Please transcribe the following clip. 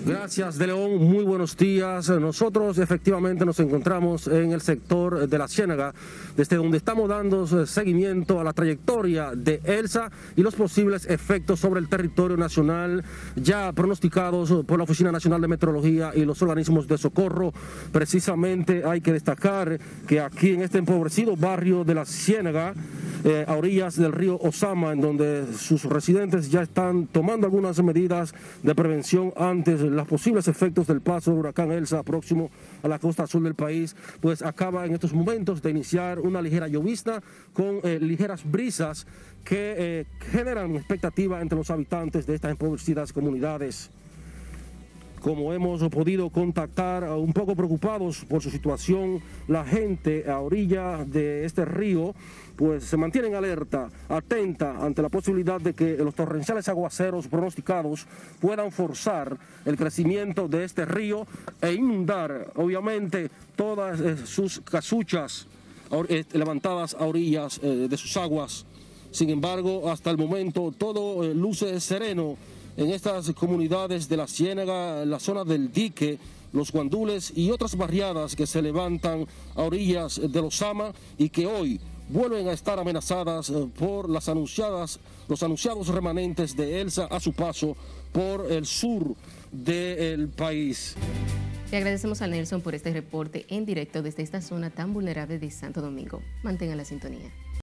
Gracias, De León. Muy buenos días. Nosotros efectivamente nos encontramos en el sector de la Ciénaga, desde donde estamos dando seguimiento a la trayectoria de Elsa y los posibles efectos sobre el territorio nacional ya pronosticados por la Oficina Nacional de Meteorología y los organismos de socorro. Precisamente hay que destacar que aquí en este empobrecido barrio de la Ciénaga, a orillas del río Ozama, en donde sus residentes ya están tomando algunas medidas de prevención antes los posibles efectos del paso del huracán Elsa próximo a la costa sur del país, pues acaba en estos momentos de iniciar una ligera llovizna con ligeras brisas que generan expectativa entre los habitantes de estas empobrecidas comunidades. Como hemos podido contactar, un poco preocupados por su situación, la gente a orilla de este río pues se mantiene en alerta, atenta ante la posibilidad de que los torrenciales aguaceros pronosticados puedan forzar el crecimiento de este río e inundar obviamente todas sus casuchas levantadas a orillas de sus aguas. Sin embargo, hasta el momento todo luce sereno en estas comunidades de la Ciénaga, la zona del dique, los guandules y otras barriadas que se levantan a orillas del Ozama y que hoy vuelven a estar amenazadas por los anunciados remanentes de Elsa a su paso por el sur del país. Le agradecemos a Nelson por este reporte en directo desde esta zona tan vulnerable de Santo Domingo. Mantenga la sintonía.